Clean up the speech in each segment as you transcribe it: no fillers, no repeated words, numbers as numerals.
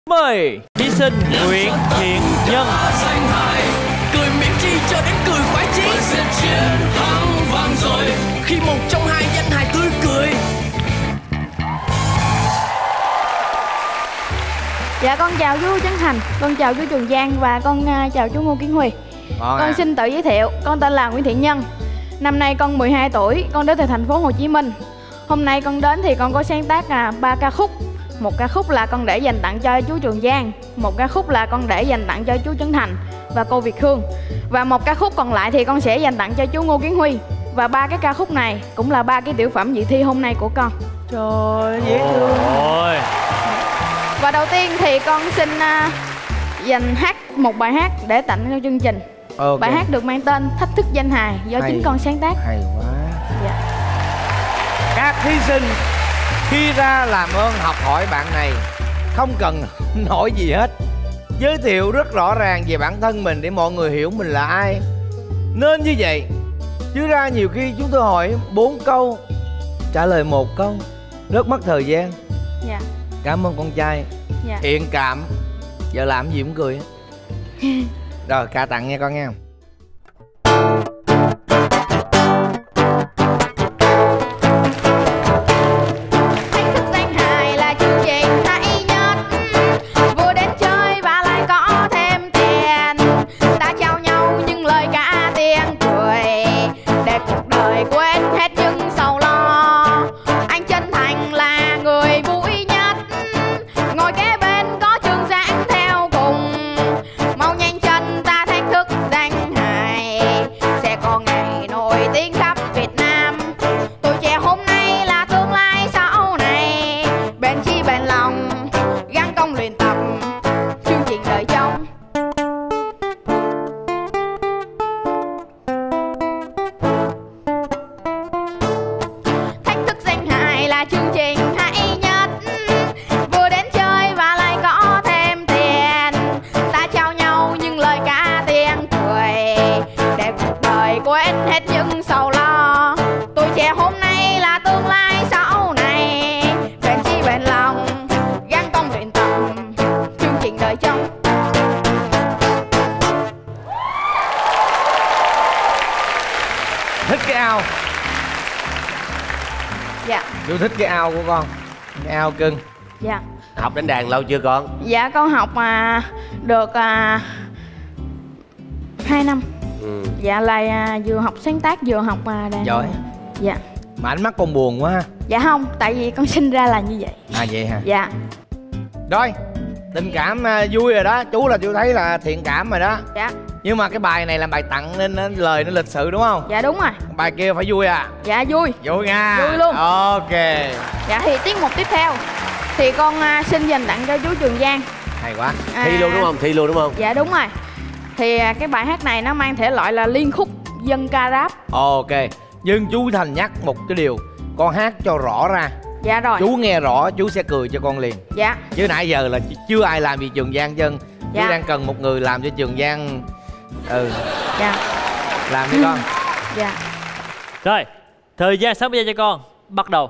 Mời thí sinh Nguyễn Thiện Nhân. Cười miệng chi cho đến cười khoái chí, sẽ chiến thắng vang rồi khi một trong hai danh hài tươi cười. Dạ con chào chú Trấn Thành, con chào chú Trường Giang và con chào chú Ngô Kiến Huy. Con xin tự giới thiệu, con tên là Nguyễn Thiện Nhân. Năm nay con 12 tuổi, con đến từ thành phố Hồ Chí Minh. Hôm nay con đến thì con có sáng tác 3 ca khúc. Một ca khúc là con để dành tặng cho chú Trường Giang, một ca khúc là con để dành tặng cho chú Trấn Thành và cô Việt Hương, và một ca khúc còn lại thì con sẽ dành tặng cho chú Ngô Kiến Huy. Và 3 cái ca khúc này cũng là 3 cái tiểu phẩm dự thi hôm nay của con. Trời dễ thương. Và đầu tiên thì con xin dành hát một bài hát để tặng cho chương trình. Bài hát được mang tên Thách Thức Danh Hài do chính con sáng tác. Hay quá. Dạ. Các thí sinh khi ra làm ơn học hỏi bạn này, không cần nói gì hết, giới thiệu rất rõ ràng về bản thân mình để mọi người hiểu mình là ai. Nên như vậy, chứ ra nhiều khi chúng tôi hỏi 4 câu trả lời 1 câu, rất mất thời gian. Dạ. Cảm ơn con trai. Dạ. Thiện cảm. Giờ làm gì cũng cười. Rồi ca tặng nha con nha. Thích cái ao. Dạ. Chú thích cái ao của con. Cái ao cưng. Dạ. Học đánh đàn lâu chưa con? Dạ con học được 2 năm. Dạ là vừa học sáng tác vừa học đàn. Giỏi. Dạ. Mà ánh mắt con buồn quá ha. Dạ không, tại vì con sinh ra là như vậy. À vậy hả? Dạ. Rồi, tình cảm vui rồi đó. Chú thấy là thiện cảm rồi đó. Dạ. Nhưng mà cái bài này là bài tặng nên lời nó lịch sự đúng không? Dạ đúng rồi. Bài kia phải vui à? Dạ vui. Vui nha. Vui luôn. Ok. Dạ thì tiết mục tiếp theo thì con xin dành tặng cho chú Trường Giang. Hay quá. Thi luôn đúng không? Thi luôn đúng không? Dạ đúng rồi. Thì cái bài hát này nó mang thể loại là liên khúc dân ca rap. Ok. Nhưng chú Thành nhắc một cái điều, con hát cho rõ ra. Dạ rồi. Chú nghe rõ chú sẽ cười cho con liền. Dạ. Chứ nãy giờ là chưa ai làm gì Trường Giang chân. Dạ. Chú đang cần một người làm cho Trường Giang. Dạ. Làm đi con. Dạ. Rồi, thời gian 60 giây cho con. Bắt đầu.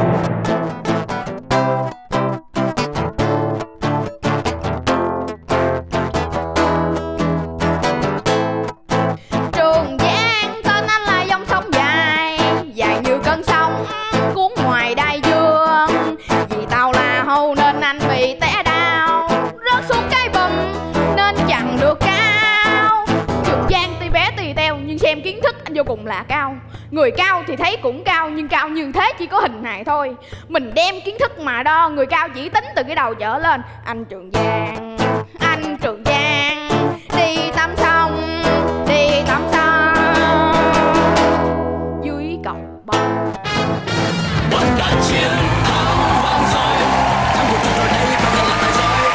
Trường Giang tên anh là dòng sông dài, dài như cơn sông cuốn ngoài đại dương. Vì tao là hầu nên anh bị té đau, rớt xuống cái bùm nên chẳng được cao. Trường Giang tuy bé tùy teo nhưng xem kiến thức anh vô cùng là cao. Người cao thì thấy cũng cao nhưng cao như thế chỉ có hình hài thôi. Mình đem kiến thức mà đo, người cao chỉ tính từ cái đầu trở lên. Anh Trường Giang, anh Trường Giang đi tắm sông, đi tắm sông dưới cầu bông. Bất cả chiến thắng vang rồi, thắng một trận rồi đây ta còn lại rồi.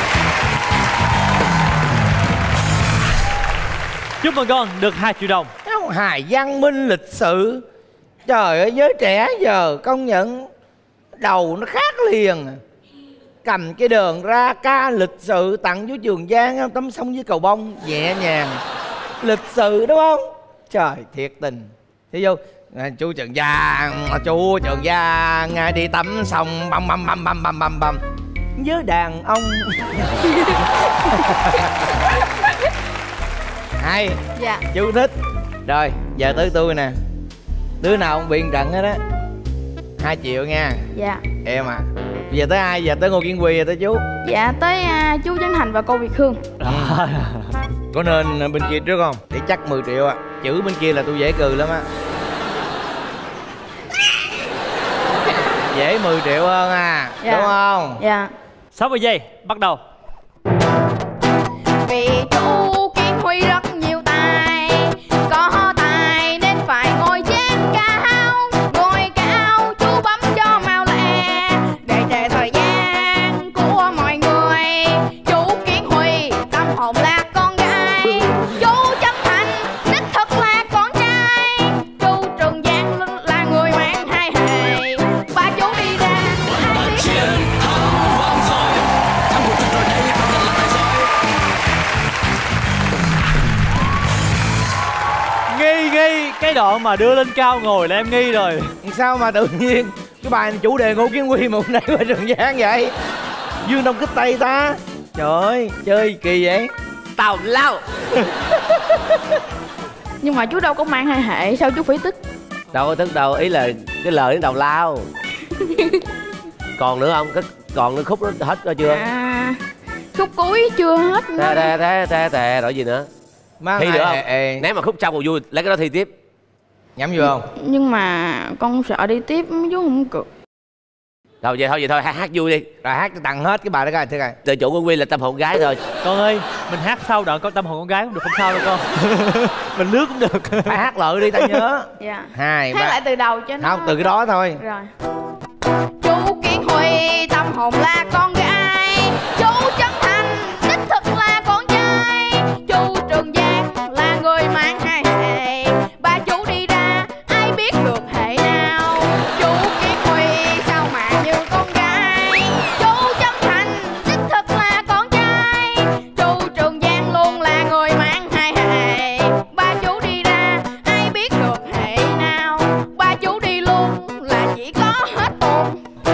Chúc mừng con được 2 triệu đồng. Hài văn minh lịch sự. Trời ơi, giới trẻ giờ công nhận đầu nó khác liền. Cầm cái đờn ra ca lịch sự tặng chú Trường Giang tắm sông với cầu bông, nhẹ nhàng lịch sự đúng không? Trời thiệt tình. Thế vô chú Trường Giang đi tắm sông băm băm băm băm băm băm băm. với đàn ông. Hay. Dạ. Chú thích. Rồi giờ tới tôi nè. Đứa nào không biện trận hết á 2 triệu nha. Dạ. Em à. Bây giờ tới ai? Giờ tới Ngô Kiến Huy, tới chú. Dạ tới chú Trấn Thành và cô Việt Hương. Có nên bên kia trước không? Để chắc 10 triệu à. Chữ bên kia là tôi dễ cười lắm á. Dễ 10 triệu hơn à. Dạ. Đúng không? Dạ. 60 giây bắt đầu. Vì chú Kiến Huy rất nhiều tài, có tài nên phải ngồi trên cao. Ngồi cao chú bấm cho mau lẹ, để chạy thời gian của mọi người. Chú Kiến Huy tâm hồn là con gái, chú Trấn Thành đích thực là con trai. Chú Trường Giang là người mang hai hề. Ba chú đi ra ai biết. chiến thắng vang dội, thắng một trận rồi đây còn là tài giỏi. Nghi cái đoạn mà đưa lên cao ngồi là em nghi rồi. Sao mà tự nhiên cái bài này chủ đề Ngô Kiến Huy mà hôm nay qua Trường Giang vậy? Dương Đông kích Tây ta. Trời ơi, chơi kỳ vậy. Tào lao. Nhưng mà chú đâu có mang hai hệ, sao chú phải tức? Đâu có tức đâu, ý là cái lời đến tào lao. Còn nữa không? Còn nữa khúc đó hết rồi chưa? À, khúc cuối chưa hết nữa. Tè rồi gì nữa? Má Thi được không? Ném Nếu mà khúc trong còn vui lấy cái đó thi tiếp. nhắm vô không? Nhưng mà con sợ đi tiếp chú không cười. Thôi vậy thôi, hát vui đi. Rồi hát cho tặng hết cái bài đó coi thử coi. Tự chủ Nguyên là tâm hồn gái thôi. Con ơi, mình hát sau đoạn có tâm hồn con gái cũng được, không sao đâu con. Mình lướt cũng được. Phải hát lợi đi ta nhớ. Dạ. 2, Hát 3. lại từ đầu cho nó. Không, từ cái đó thôi. Rồi. Chú Kiến Huy tâm hồn là con gái, chú Trấn Thành đích thực là con trai. Chú Trường Giang là người mang hai hệ. Ba chú đi ra ai biết được hệ nào. Chú Kiến Huy sao mà như con gái, chú Trấn Thành đích thực là con trai. Chú Trường Giang luôn là người mang hai hệ. Ba chú đi ra ai biết được hệ nào. Ba chú đi luôn là chỉ có hết tuồng.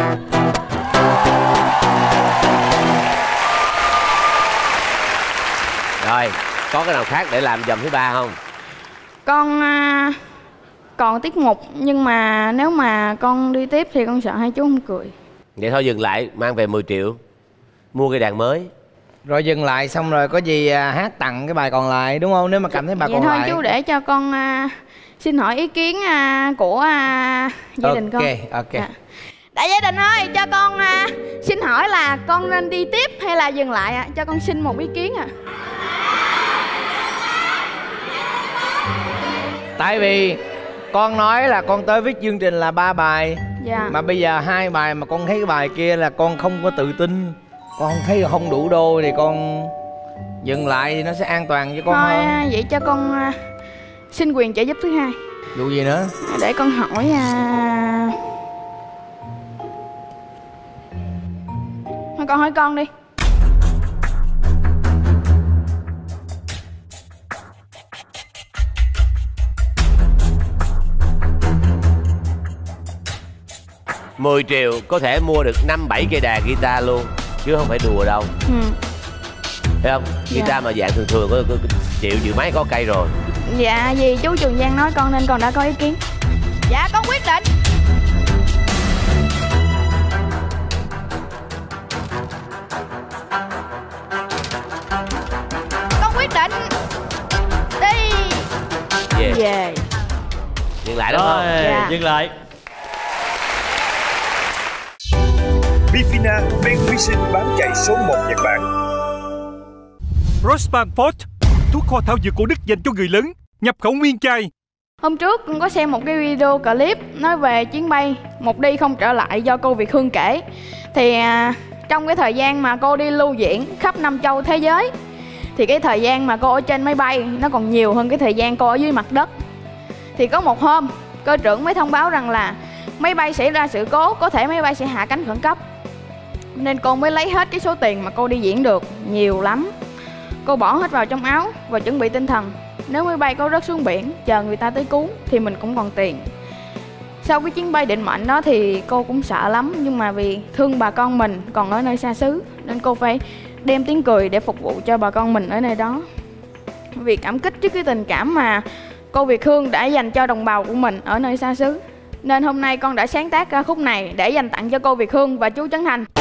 Rồi, có cái nào khác để làm vòng thứ 3 không? Con còn tiết mục, nhưng mà nếu mà con đi tiếp thì con sợ hai chú không cười. Vậy thôi dừng lại, mang về 10 triệu. Mua cây đàn mới. Rồi dừng lại xong rồi có gì hát tặng cái bài còn lại đúng không? Nếu mà cảm thấy bài Vậy còn thôi lại. chú để cho con xin hỏi ý kiến của gia đình con. Ok. Dạ. Đại gia đình ơi, cho con xin hỏi là con nên đi tiếp hay là dừng lại ạ? Cho con xin một ý kiến ạ. Tại vì con nói là con tới viết chương trình là 3 bài. Dạ. Mà bây giờ 2 bài mà con thấy cái bài kia là con không có tự tin, con thấy không đủ đô thì con dừng lại thì nó sẽ an toàn cho con Thôi hơn. vậy cho con xin quyền trợ giúp thứ hai. Vụ gì nữa? Để con hỏi Thôi con hỏi con đi. $10 triệu có thể mua được 5-7 cây đàn guitar luôn, chứ không phải đùa đâu. Thấy không? Guitar mà dạng thường có triệu mấy có cây rồi. Dạ vì chú Trường Giang nói con nên con đã có ý kiến. Dạ con quyết định. Con quyết định. Đi. Về. Dừng lại đúng Rồi, không? Dạ. dừng lại. Bifina men vi sinh bán chạy số 1 Nhật Bản. Rosban Fort, thuốc kho thảo dược của Đức dành cho người lớn, nhập khẩu nguyên chai. Hôm trước con có xem một cái video clip nói về chuyến bay một đi không trở lại do cô Việt Hương kể. Thì trong cái thời gian mà cô đi lưu diễn khắp 5 châu thế giới, thì cái thời gian mà cô ở trên máy bay nó còn nhiều hơn cái thời gian cô ở dưới mặt đất. Thì có một hôm cơ trưởng mới thông báo rằng là máy bay xảy ra sự cố, có thể máy bay sẽ hạ cánh khẩn cấp. Nên cô mới lấy hết cái số tiền mà cô đi diễn được, nhiều lắm. Cô bỏ hết vào trong áo và chuẩn bị tinh thần. Nếu máy bay có rớt xuống biển chờ người ta tới cứu thì mình cũng còn tiền. Sau cái chuyến bay định mệnh đó thì cô cũng sợ lắm, nhưng mà vì thương bà con mình còn ở nơi xa xứ nên cô phải đem tiếng cười để phục vụ cho bà con mình ở nơi đó. Vì cảm kích trước cái tình cảm mà cô Việt Hương đã dành cho đồng bào của mình ở nơi xa xứ, nên hôm nay con đã sáng tác ca khúc này để dành tặng cho cô Việt Hương và chú Trấn Thành.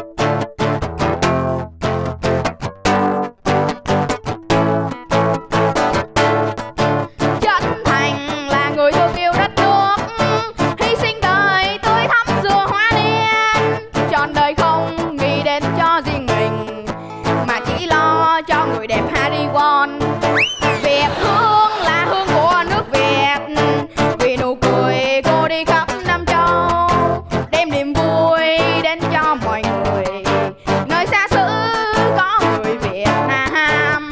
Trấn Thành là người thương yêu đất nước, hy sinh đời tươi thắm dừa hoa niên, trọn đời không nghĩ đến cho riêng mình mà chỉ lo cho người đẹp Hollywood. Việt Hương là hương của nước Việt, vì nụ cười cô đi khắp Nam Châu, đem niềm vui đến cho mọi người nơi xa xứ có người Việt Nam.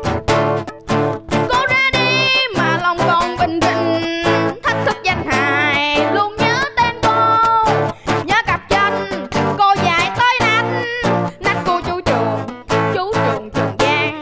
Cô ra đi mà lòng còn bình định, thách thức danh hài luôn nhớ tên cô, nhớ cặp chân cô dài tới nách cô chú Trường Trường Giang.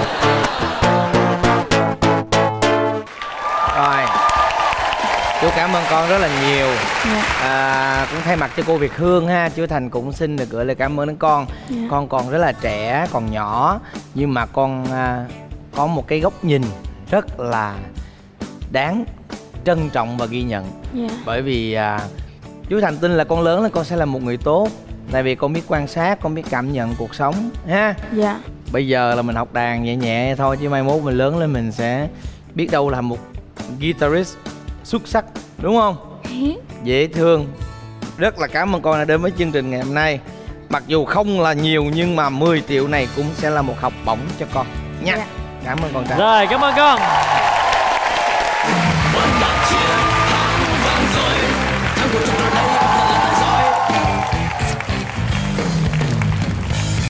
Rồi, chú cảm ơn con rất là nhiều. Cũng thay mặt cho cô Việt Hương ha, chú Thành cũng xin được gửi lời cảm ơn đến con. Con còn rất là trẻ, còn nhỏ, nhưng mà con có một cái góc nhìn rất là đáng trân trọng và ghi nhận. Bởi vì chú Thành tin là con lớn lên con sẽ là một người tốt, tại vì con biết quan sát, con biết cảm nhận cuộc sống ha. Bây giờ là mình học đàn nhẹ nhẹ thôi, chứ mai mốt mình lớn lên mình sẽ biết đâu là một guitarist xuất sắc, đúng không? Dễ thương. Rất là cảm ơn con đã đến với chương trình ngày hôm nay. Mặc dù không là nhiều nhưng mà 10 triệu này cũng sẽ là một học bổng cho con nha. Cảm ơn con trai. Rồi, cảm ơn con.